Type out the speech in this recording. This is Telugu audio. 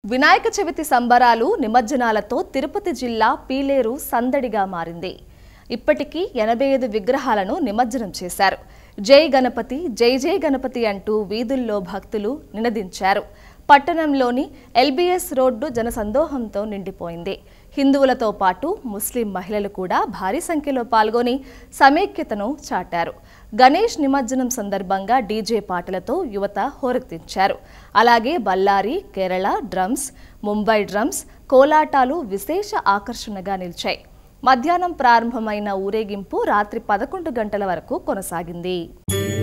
వినాయక చవితి సంబరాలు నిమజ్జనాలతో తిరుపతి జిల్లా పీలేరు సందడిగా మారింది. ఇప్పటికీ 85 విగ్రహాలను నిమజ్జనం చేశారు. జై గణపతి జై జై గణపతి అంటూ వీధుల్లో భక్తులు నినదించారు. పట్టణంలోని ఎల్బీఎస్ రోడ్డు జనసందోహంతో నిండిపోయింది. హిందువులతో పాటు ముస్లిం మహిళలు కూడా భారీ సంఖ్యలో పాల్గొని సమైక్యతను చాటారు. గణేష్ నిమజ్జనం సందర్భంగా డీజే పాటలతో యువత హోరెత్తించారు. అలాగే బళ్ళారి, కేరళ డ్రమ్స్, ముంబై డ్రమ్స్, కోలాటాలు విశేష ఆకర్షణగా నిలిచాయి. మధ్యాహ్నం ప్రారంభమైన ఊరేగింపు రాత్రి 11 గంటల వరకు కొనసాగింది.